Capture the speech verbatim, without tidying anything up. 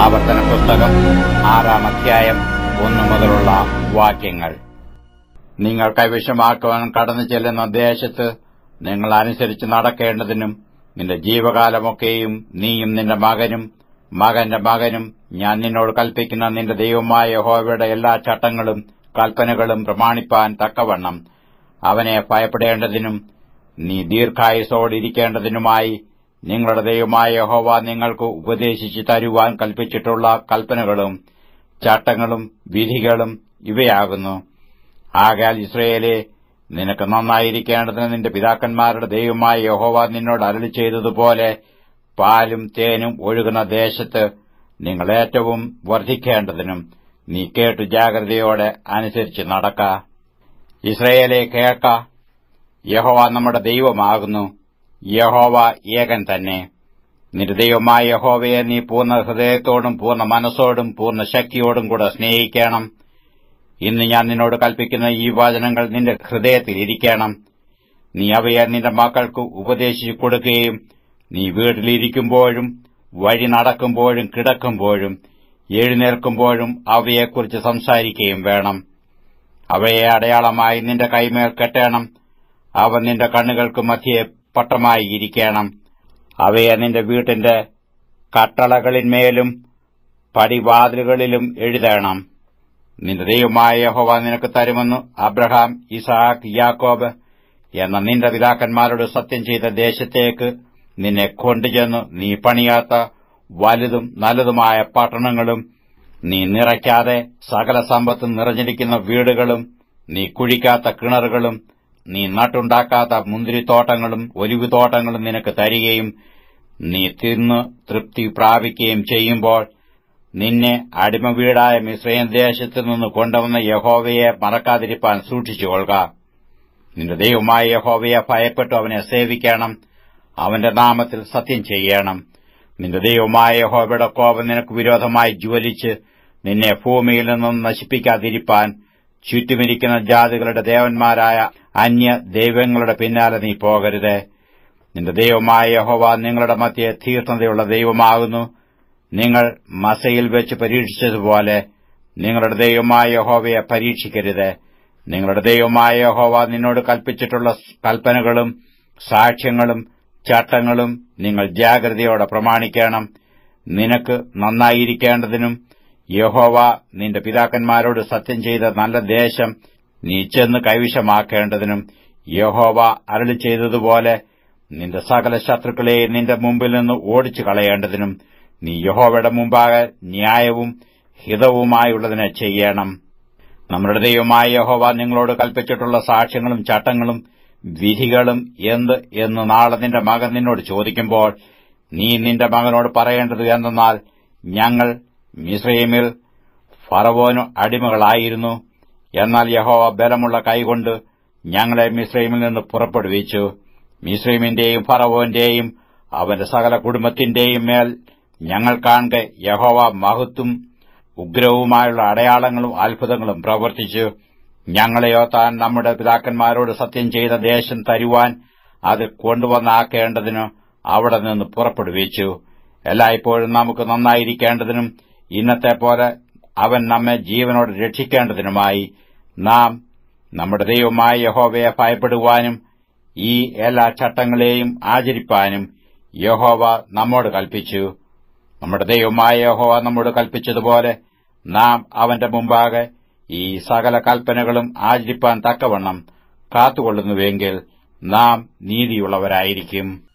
ആവർത്തന പുസ്തകം ആറാം അധ്യായം ഒന്നു മുതലുള്ള വാക്യങ്ങൾ. നിങ്ങൾ കൈവശമാക്കുവാൻ കടന്നു ചെല്ലുന്ന ദേശത്ത് നിങ്ങൾ അനുസരിച്ച് നടക്കേണ്ടതിനും നിന്റെ ജീവകാലമൊക്കെയും നീയും നിന്റെ മകനും മകന്റെ മകനും ഞാൻ നിന്നോട് കൽപ്പിക്കുന്ന നിന്റെ ദൈവമായ യഹോവയുടെ എല്ലാ ചട്ടങ്ങളും കൽപ്പനകളും പ്രമാണിപ്പാൻ തക്കവണ്ണം അവനെ ഭയപ്പെടേണ്ടതിനും നീ ദീർഘായുസ്സോടിരിക്കേണ്ടതിനുമായി നിങ്ങളുടെ ദൈവമായ യഹോവ നിങ്ങൾക്ക് ഉപദേശിച്ചു തരുവാൻ കൽപ്പിച്ചിട്ടുള്ള കൽപ്പനകളും ചട്ടങ്ങളും വിധികളും ഇവയാകുന്നു. ആകയാൽ ഇസ്രായേലേ, നിനക്ക് നന്നായിരിക്കേണ്ടതിന് നിന്റെ പിതാക്കന്മാരുടെ ദൈവമായ യഹോവ നിന്നോട് അരുളി ചെയ്തതുപോലെ പാലും തേനും ഒഴുകുന്ന ദേശത്ത് നിങ്ങൾ ഏറ്റവും വർദ്ധിക്കേണ്ടതിനും നീ കേട്ടു ജാഗ്രതയോടെ അനുസരിച്ച് നടക്ക. ഇസ്രായേലേ, കേൾക്ക, യഹോവ നമ്മുടെ ദൈവമാകുന്നു, യഹോവ ഏകൻ തന്നെ. നിന്റെ ദൈവമായ യഹോവയെ നീ പൂർണ്ണ ഹൃദയത്തോടും പൂർണ്ണ മനസ്സോടും പൂർണ്ണ ശക്തിയോടും കൂടെ സ്നേഹിക്കണം. ഇന്ന് ഞാൻ നിന്നോട് കൽപ്പിക്കുന്ന ഈ വചനങ്ങൾ നിന്റെ ഹൃദയത്തിൽ ഇരിക്കണം. നീ അവയെ നിന്റെ മക്കൾക്ക് ഉപദേശിച്ചു കൊടുക്കുകയും നീ വീട്ടിലിരിക്കുമ്പോഴും വഴി നടക്കുമ്പോഴും കിടക്കുമ്പോഴും എഴുന്നേൽക്കുമ്പോഴും അവയെക്കുറിച്ച് സംസാരിക്കുകയും വേണം. അവയെ അടയാളമായി നിന്റെ കൈമേൽ കെട്ടണം. അവ നിന്റെ കണ്ണുകൾക്ക് മധ്യേ പട്ടമായി ഇരിക്കണം. അവയെ നിന്റെ വീട്ടിന്റെ കട്ടളകളിന്മേലും പടിവാതിലുകളിലും എഴുതണം. നിന്റെ ദൈവമായ യഹോവ നിനക്ക് തരുമെന്ന് അബ്രഹാം, ഇസഹാക്ക്, യാക്കോബ് എന്ന നിന്റെ പിതാക്കന്മാരോട് സത്യം ചെയ്ത ദേശത്തേക്ക് നിന്നെ കൊണ്ടുചെന്ന് നീ പണിയാത്ത വലുതും നല്ലതുമായ പട്ടണങ്ങളും നീ നിറയ്ക്കാതെ സകല സമ്പത്തും നിറഞ്ഞിരിക്കുന്ന വീടുകളും നീ കുഴിക്കാത്ത കിണറുകളും നീ നട്ടുണ്ടാക്കാത്ത മുന്തിരിത്തോട്ടങ്ങളും ഒലിവുതോട്ടങ്ങളും നിനക്ക് തരികയും നീ തിന്ന് തൃപ്തി പ്രാപിക്കുകയും ചെയ്യുമ്പോൾ നിന്നെ അടിമവീടായ മിസ്രയീം ദേശത്തു നിന്ന് കൊണ്ടുവന്ന യഹോവയെ മറക്കാതിരിപ്പാൻ സൂക്ഷിച്ചുകൊള്ളുക. നിന്റെ ദൈവമായ യഹോവയെ ഭയപ്പെട്ടു അവനെ സേവിക്കണം. അവന്റെ നാമത്തിൽ സത്യം ചെയ്യണം. നിന്റെ ദൈവമായ യഹോവയുടെ കോപം നിനക്ക് വിരോധമായി ജ്വലിച്ച് നിന്നെ ഭൂമിയിൽ നിന്നും നശിപ്പിക്കാതിരിപ്പാൻ ചുറ്റുമിരിക്കുന്ന ജാതികളുടെ ദേവന്മാരായ അന്യ ദൈവങ്ങളുടെ പിന്നാലെ നീ പോകരുത്. നിന്റെ ദൈവമായ യഹോവ നിങ്ങളുടെ മധ്യേ തീക്ഷ്ണതയുള്ള ദൈവമാകുന്നു. നിങ്ങൾ മസയിൽ വെച്ച് പരീക്ഷിച്ചതുപോലെ നിങ്ങളുടെ ദൈവമായ യഹോവയെ പരീക്ഷിക്കരുത്. നിങ്ങളുടെ ദൈവമായ യഹോവ നിന്നോട് കൽപ്പിച്ചിട്ടുള്ള കൽപ്പനകളും സാക്ഷ്യങ്ങളും ചട്ടങ്ങളും നിങ്ങൾ ജാഗ്രതയോടെ പ്രമാണിക്കണം. നിനക്ക് നന്നായിരിക്കേണ്ടതിനും യഹോവ നിന്റെ പിതാക്കന്മാരോട് സത്യം ചെയ്ത നല്ല ദേശം നീ ചെന്ന് കൈവശമാക്കേണ്ടതിനും യഹോവ അരുളി ചെയ്തതുപോലെ നിന്റെ സകല ശത്രുക്കളെയും നിന്റെ മുമ്പിൽ നിന്ന് ഓടിച്ചു കളയേണ്ടതിനും നീ യഹോവയുടെ മുമ്പാകെ ന്യായവും ഹിതവുമായുള്ളതിനെ ചെയ്യണം. നമ്മുടെ ദൈവമായ യഹോവ നിങ്ങളോട് കൽപ്പിച്ചിട്ടുള്ള സാക്ഷ്യങ്ങളും ചട്ടങ്ങളും വിധികളും എന്ത് എന്ന് നാളെ നിന്റെ മകൻ നിന്നോട് ചോദിക്കുമ്പോൾ നീ നിന്റെ മകനോട് പറയേണ്ടത് എന്തെന്നാൽ, ഞങ്ങൾ മിസ്രയീമിൽ ഫറവോനു അടിമകളായിരുന്നു. എന്നാൽ യഹോവ ബലമുള്ള കൈകൊണ്ട് ഞങ്ങളെ മിസ്രയീമിൽ നിന്ന് പുറപ്പെടുവിച്ചു. മിസ്രയീമിന്റെയും ഫറവോന്റെയും അവന്റെ സകല കുടുംബത്തിന്റെയും മേൽ ഞങ്ങൾ കാണെ യഹോവ മഹത്തും ഉഗ്രവുമായുള്ള അടയാളങ്ങളും അത്ഭുതങ്ങളും പ്രവർത്തിച്ചു. ഞങ്ങളെയോ താൻ നമ്മുടെ പിതാക്കന്മാരോട് സത്യം ചെയ്ത ദേശം തരുവാൻ അത് കൊണ്ടുവന്നാക്കേണ്ടതിന് അവിടെ നിന്ന് പുറപ്പെടുവിച്ചു. എല്ലായ്പ്പോഴും നമുക്ക് നന്നായിരിക്കേണ്ടതിനും ഇന്നത്തെ പോലെ അവൻ നമ്മെ ജീവനോട് രക്ഷിക്കേണ്ടതിനുമായി നാം നമ്മുടെ ദൈവമായ യഹോവയെ ഭയപ്പെടുവാനും ഈ എല്ലാ ചട്ടങ്ങളെയും ആചരിപ്പാനും യഹോവ നമ്മോട് കൽപ്പിച്ചു. നമ്മുടെ ദൈവമായ യഹോവ നമ്മോട് കൽപ്പിച്ചതുപോലെ നാം അവന്റെ മുമ്പാകെ ഈ സകല കൽപ്പനകളും ആചരിപ്പാൻ തക്കവണ്ണം കാത്തുകൊള്ളുന്നുവെങ്കിൽ നാം നീതിയുള്ളവരായിരിക്കും.